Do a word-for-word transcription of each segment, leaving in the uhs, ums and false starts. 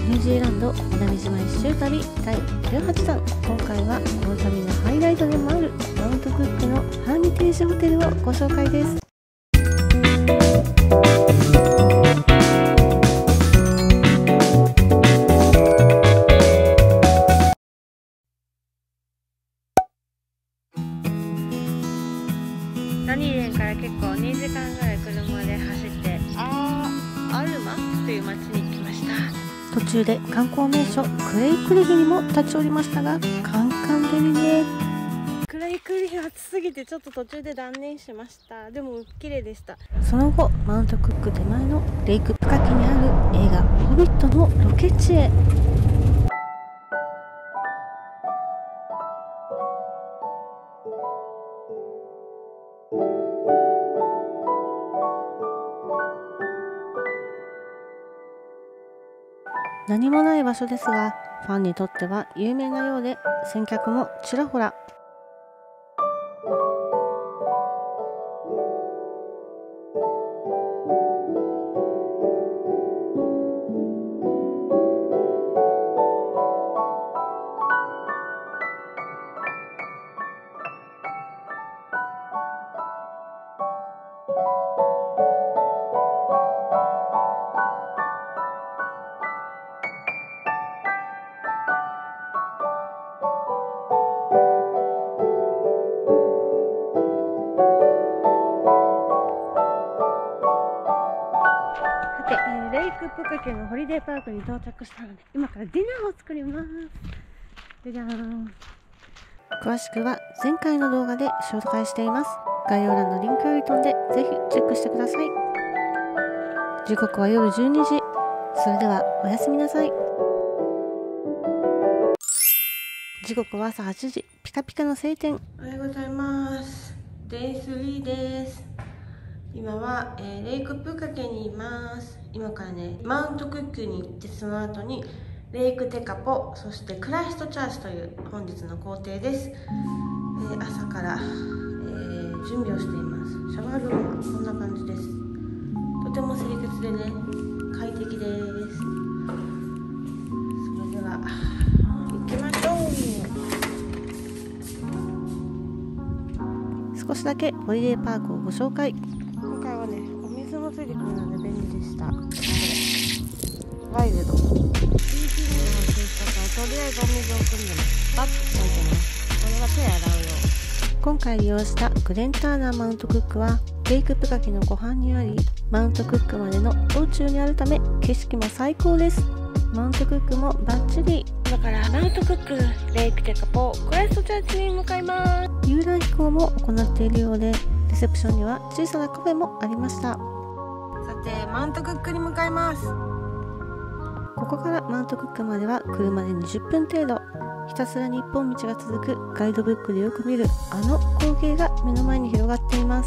ニュージーランド南島一周旅だいじゅうはちだん。今回はこの旅のハイライトでもあるマウントクックのハーミテージホテルをご紹介です。ダニーレンから結構にじかんぐらい車で走ってあーアルマという町に来ました。途中で観光名所クレイクリフにも立ち寄りましたがカンカン照りね。クレイクリフ暑すぎてちょっと途中で断念しました。でも綺麗でした。その後マウントクック手前のレイクプカキにある映画ホビットのロケ地へ。何もない場所ですがファンにとっては有名なようで先客もちらほら。レイクプカケのホリデーパークに到着したので今からディナーを作ります。じゃじゃーん。詳しくは前回の動画で紹介しています。概要欄のリンクより飛んでぜひチェックしてください。時刻は夜じゅうにじ。それではおやすみなさい。時刻は朝はちじ。ピカピカの晴天。おはようございます。デイスリーです。今は、えー、レイクプカケにいます。今からねマウントクックに行ってその後にレイクテカポ、そしてクライストチャーチという本日の行程です。えー、朝から、えー、準備をしています。シャワールームはこんな感じです。とても清潔でね快適です。それでは行きましょう。少しだけホリデーパークをご紹介。今回はねお水もついてくるので便利でした。ワイルド ピーシー のとりあえずお水を汲んでますバッとついてます。これは手洗うよ。今回利用したグレンターナーマウントクックはレイクプカケの湖畔にありマウントクックまでの道中にあるため景色も最高です。マウントクックもバッチリ。今からマウントクック、レイクテカポ、クライストチャーチに向かいます。遊覧飛行も行っているようでレセプションには小さなカフェもありました。さてマウントクックに向かいます。ここからマウントクックまでは車でにじゅっぷん程度。ひたすら日本道が続くガイドブックでよく見るあの光景が目の前に広がっています。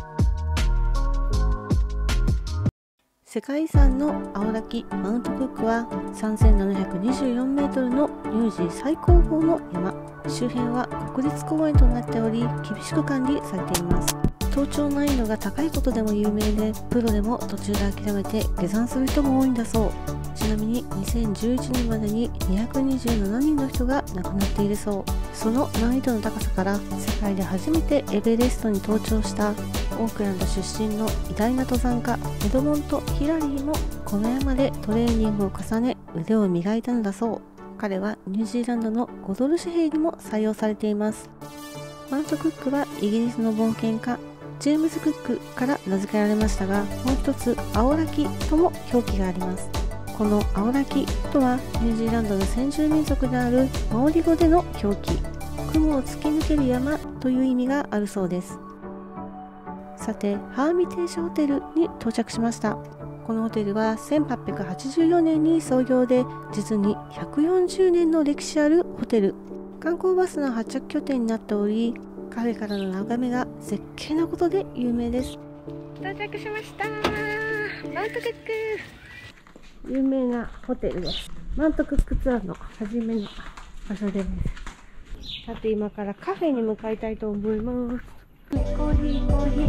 世界遺産の青滝マウントクックはさんぜんななひゃくにじゅうよんメートルのニュージー最高峰の山。周辺は国立公園となっており厳しく管理されています。登頂難易度が高いことでも有名でプロでも途中で諦めて下山する人も多いんだそう。ちなみににせんじゅういちねんまでににひゃくにじゅうななにんの人が亡くなっているそう。その難易度の高さから世界で初めてエベレストに登頂したオークランド出身の偉大な登山家エドモント・ヒラリーもこの山でトレーニングを重ね腕を磨いたのだそう。彼はニュージーランドのごドル紙幣にも採用されています。マウントクックはイギリスの冒険家ジェームズ・クックから名付けられましたが、もう一つ青滝とも表記があります。この青滝とはニュージーランドの先住民族であるマオリ語での表記、雲を突き抜ける山という意味があるそうです。さてハーミテージホテルに到着しました。このホテルはせんはっぴゃくはちじゅうよねんに創業で実にひゃくよんじゅうねんの歴史あるホテル。観光バスの発着拠点になっておりカフェからの眺めが絶景なことで有名です。到着しました。マウントクック有名なホテルです。マウントクックツアーの初めの場所です。さて今からカフェに向かいたいと思います。コーヒーコーヒ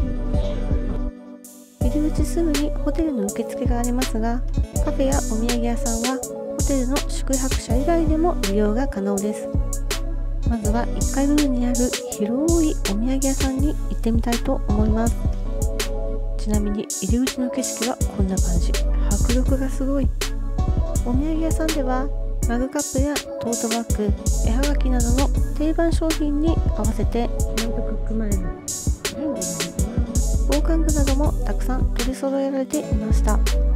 ー。入り口すぐにホテルの受付がありますが、カフェやお土産屋さんはホテルの宿泊者以外でも利用が可能です。まずはいっかい部分にある広いお土産屋さんに行ってみたいと思います。ちなみに入り口の景色はこんな感じ。迫力がすごい。お土産屋さんではマグカップやトートバッグ、絵はがきなどの定番商品に合わせてマウントクック前の防寒具などもたくさん取り揃えられていました。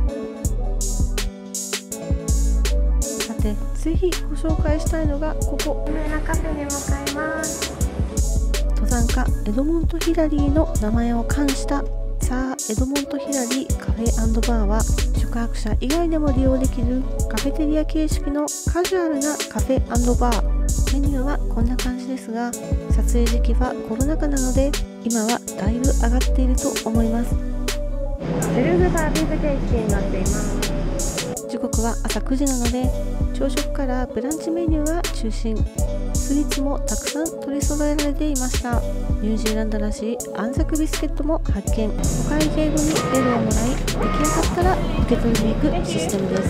さてぜひご紹介したいのがここ、有名なカフェに向かいます。登山家エドモント・ヒラリーの名前を冠したサー・エドモント・ヒラリーカフェ&バーは宿泊者以外でも利用できるカフェテリア形式のカジュアルなカフェ&バー。メニューはこんな感じですが、撮影時期はコロナ禍なので今はだいぶ上がっていると思います。セルフサービス形式になっています。時刻は朝くじなので朝食からブランチメニューが中心。スイーツもたくさん取り揃えられていました。ニュージーランドらしい安息ビスケットも発見。お会計後にベルをもらい、出来上がったら受け取りに行くシステムです。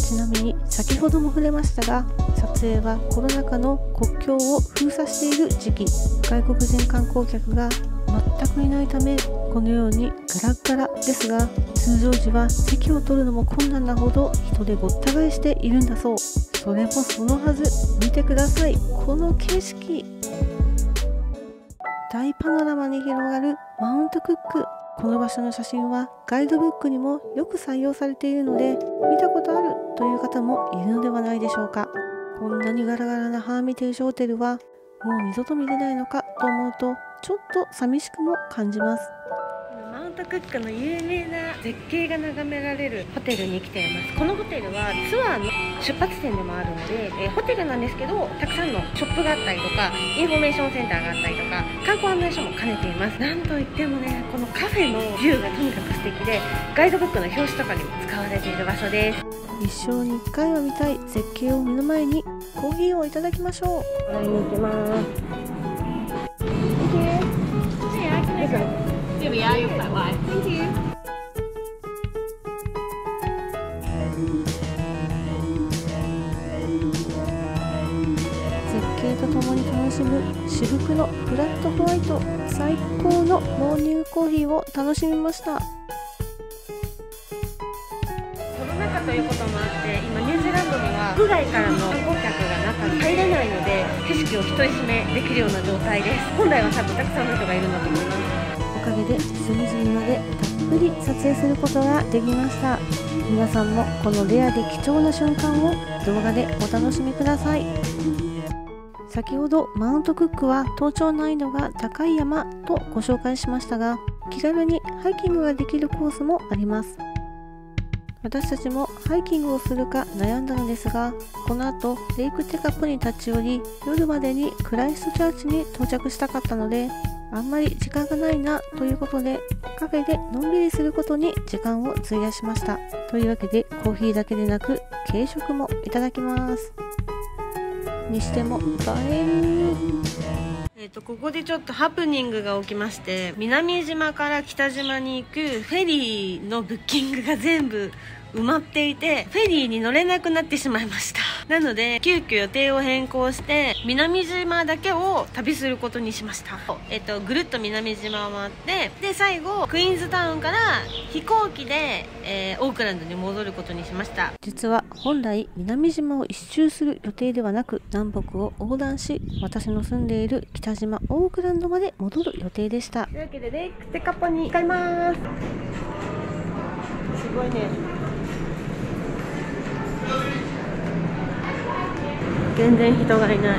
ちなみに先ほども触れましたが、撮影はコロナ禍の国境を封鎖している時期、外国人観光客が全くいないためこのようにガラッガラですが、通常時は席を取るのも困難なほど人でごった返しているんだそう。それもそのはず、見てください、この景色。大パノラマに広がるマウントクック。この場所の写真はガイドブックにもよく採用されているので、見たことあるという方もいるのではないでしょうか。こんなにガラガラなハーミテージホテルはもう二度と見れないのかと思うとちょっと寂しくも感じます。マウントクックの有名な絶景が眺められるホテルに来ています。このホテルはツアーの出発点でもあるので、えー、ホテルなんですけどたくさんのショップがあったりとかインフォメーションセンターがあったりとか観光案内所も兼ねています。なんといってもね、このカフェのビューがとにかく素敵でガイドブックの表紙とかにも使われている場所です。一生にいっかいは見たい絶景を目の前にコーヒーをいただきましょう。買いに行きます。 Here we are, you're flat white. Thank you. 絶景とともに楽しむ至福のフラットホワイト、最高のモーニングコーヒーを楽しみました。コロナ禍ということもあって今ニュージーランドには国外からの観光客が中に入れないので景色を独り占めできるような状態です。本来は多分たくさんの人がいるんだと思います。おかげで隅々までたっぷり撮影することができました。皆さんもこのレアで貴重な瞬間を動画でお楽しみください。先ほどマウントクックは登頂難易度が高い山とご紹介しましたが、気軽にハイキングができるコースもあります。私たちもハイキングをするか悩んだのですが、この後レイクテカップに立ち寄り夜までにクライストチャーチに到着したかったので、あんまり時間がないなということでカフェでのんびりすることに時間を費やしました。というわけでコーヒーだけでなく軽食もいただきます。にしても映える。えっとここでちょっとハプニングが起きまして、南島から北島に行くフェリーのブッキングが全部埋まっていてフェリーに乗れなくなってしまいました。なので急遽予定を変更して南島だけを旅することにしました。えっとぐるっと南島を回って、で最後クイーンズタウンから飛行機で、えー、オークランドに戻ることにしました。実は本来南島を一周する予定ではなく、南北を横断し私の住んでいる北島オークランドまで戻る予定でした。というわけでレイクテカッポに向かいます。すごいね、全然人がいない。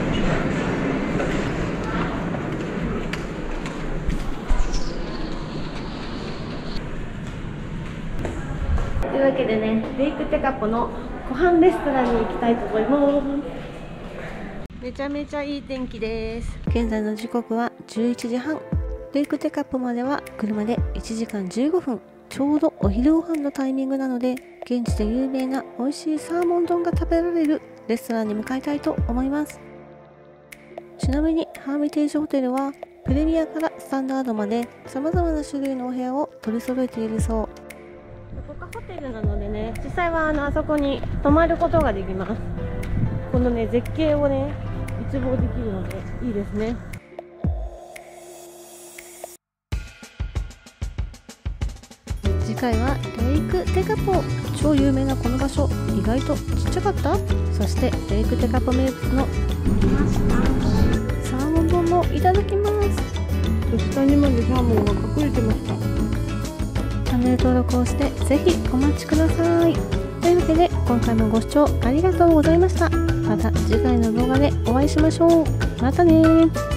というわけでね、レイクテカッポの湖畔レストランに行きたいと思います。めちゃめちゃいい天気です。現在の時刻はじゅういちじはん。レイクテカッポまでは車でいちじかんじゅうごふん。ちょうどお昼ご飯のタイミングなので、現地で有名な美味しいサーモン丼が食べられるレストランに向かいたいと思います。ちなみにハーミテージホテルはプレミアからスタンダードまで様々な種類のお部屋を取り揃えているそう。ここホテルなのでね、実際はあのあそこに泊まることができます。このね絶景をね一望できるのでいいですね。次回はレイクテカポ、超有名なこの場所、意外とちっちゃかった。そしてレイクテカポ名物のサーモン丼もいただきます。下にまでサーモンが隠れてました。チャンネル登録をしてぜひお待ちください。というわけで今回もご視聴ありがとうございました。また次回の動画でお会いしましょう。またねー。